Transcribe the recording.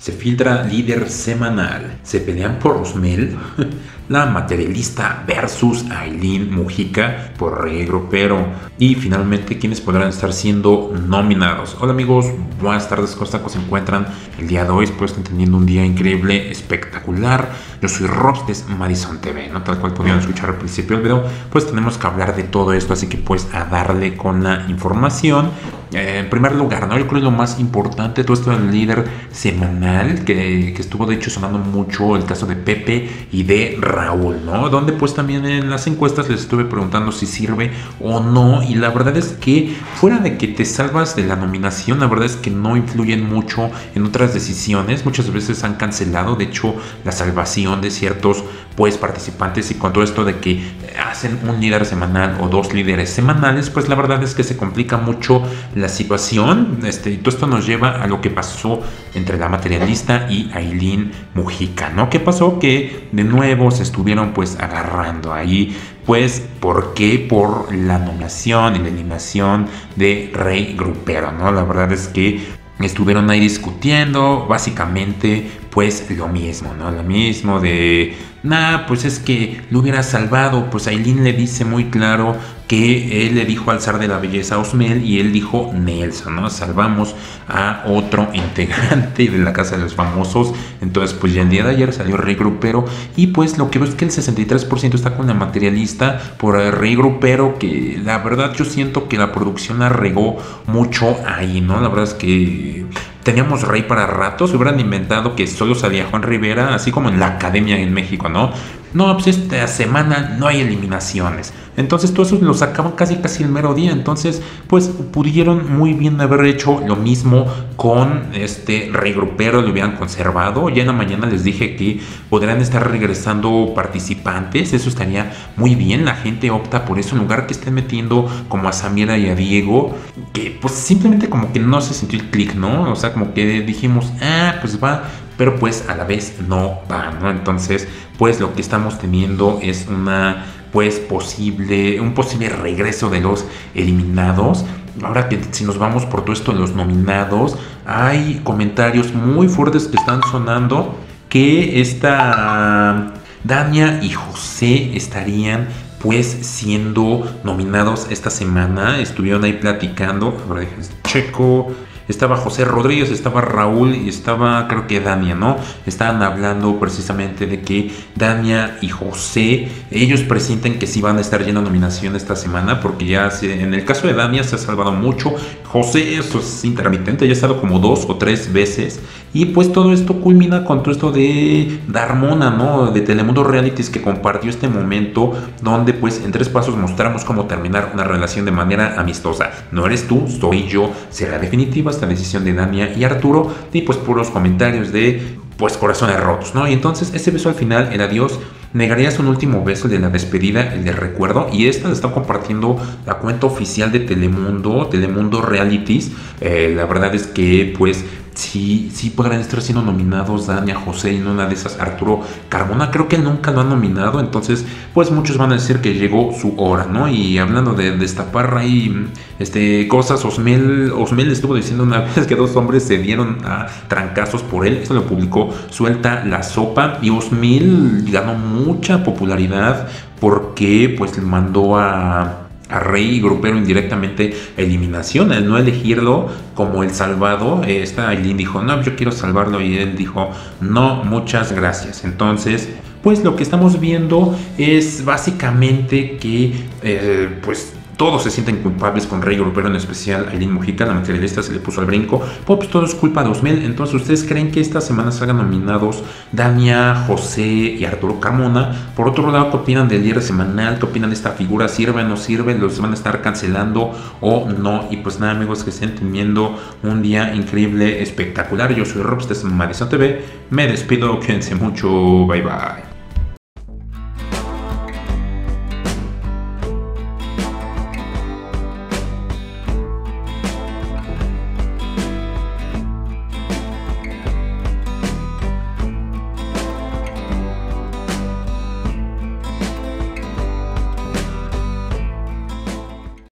Se filtra líder semanal. Se pelean por Osmel, la materialista versus Aileen Mujica por Rey Grupero. Y finalmente, ¿quiénes podrán estar siendo nominados? Hola amigos, buenas tardes, ¿cómo se encuentran el día de hoy? Espero estén teniendo un día increíble, espectacular. Yo soy Robs de Madison TV, ¿no? Tal cual pudieron escuchar al principio del video, pues tenemos que hablar de todo esto, así que pues a darle con la información. En primer lugar, ¿no? Yo creo que lo más importante, todo esto del líder semanal, que estuvo de hecho sonando mucho el caso de Pepe y de Raúl, ¿no? Donde pues también en las encuestas les estuve preguntando si sirve o no, y la verdad es que fuera de que te salvas de la nominación, la verdad es que no influyen mucho en otras decisiones. Muchas veces han cancelado, de hecho, la salvación de ciertos pues participantes, y con todo esto de que hacen un líder semanal o dos líderes semanales, pues la verdad es que se complica mucho la situación. Y todo esto nos lleva a lo que pasó entre la materialista y Aileen Mujica, ¿no? ¿Qué pasó? Que de nuevo se estuvieron pues agarrando ahí, pues, ¿por qué? Por la nominación y la eliminación de Rey Grupero, ¿no? La verdad es que estuvieron ahí discutiendo básicamente pues lo mismo, ¿no? Lo mismo de, pues es que lo hubiera salvado. Pues Aileen le dice muy claro que él le dijo al zar de la belleza Osmel y él dijo Nelson, ¿no? Salvamos a otro integrante de la Casa de los Famosos. Entonces pues ya el día de ayer salió Rey Grupero, y pues lo que veo es que el 63% está con la materialista por el Rey Grupero, que la verdad yo siento que la producción la regó mucho ahí, ¿no? La verdad es que teníamos Rey para ratos. Se hubieran inventado que solo salía Juan Rivera, así como en la Academia en México, ¿no? No, pues esta semana no hay eliminaciones. Entonces todo eso lo sacaban casi el mero día. Entonces pues pudieron muy bien haber hecho lo mismo con Rey Grupero, lo hubieran conservado. Ya en la mañana les dije que podrán estar regresando participantes. Eso estaría muy bien. La gente opta por eso en lugar que estén metiendo como a Samira y a Diego, que pues simplemente como que no se sintió el clic, ¿no? O sea, como que dijimos, pues va, pero pues a la vez no va, ¿no? Entonces pues lo que estamos teniendo es un posible regreso de los eliminados. Ahora que si nos vamos por todo esto de los nominados, hay comentarios muy fuertes que están sonando que Dania y José estarían pues siendo nominados esta semana. Estuvieron ahí platicando, ahora déjenme checo. Estaba José Rodríguez, estaba Raúl y estaba creo que Dania, ¿no? Estaban hablando precisamente de que Dania y José, ellos presienten que sí van a estar llena nominación esta semana, porque ya en el caso de Dania se ha salvado mucho. José, eso es intermitente, ya ha estado como 2 o 3 veces. Y pues todo esto culmina con todo esto de Darmona, ¿no? De Telemundo Realities, que compartió este momento donde pues en 3 pasos mostramos cómo terminar una relación de manera amistosa. No eres tú, soy yo. Será definitiva esta decisión de Dania y Arturo. Y pues puros comentarios de pues corazones rotos, ¿no? Y entonces ese beso al final, el adiós, negarías un último beso, el de la despedida, el de recuerdo. Y esta la está compartiendo la cuenta oficial de Telemundo Realities. La verdad es que pues sí podrán estar siendo nominados Dania, José, y en una de esas Arturo Carmona. Creo que nunca lo han nominado, entonces pues muchos van a decir que llegó su hora, ¿no? Y hablando de destapar ahí cosas, Osmel estuvo diciendo una vez que 2 hombres se dieron a trancazos por él. Eso lo publicó Suelta la Sopa, y Osmel ganó mucha popularidad porque pues le mandó a Rey Grupero indirectamente eliminación, al no elegirlo como el salvado. Aileen dijo, no, yo quiero salvarlo, y él dijo, no, muchas gracias. Entonces pues lo que estamos viendo es básicamente que pues todos se sienten culpables con Rey Grupero, en especial Aileen Mujica, la materialista, se le puso al brinco. Pues todo es culpa de Osmel. Entonces, ¿ustedes creen que esta semana salgan nominados Dania, José y Arturo Carmona? Por otro lado, ¿qué opinan del líder semanal? ¿Qué opinan de esta figura? ¿Sirve o no sirve? ¿Los van a estar cancelando o no? Y pues nada, amigos, que estén teniendo un día increíble, espectacular. Yo soy Robs de Madison TV. Me despido, quédense mucho. Bye bye.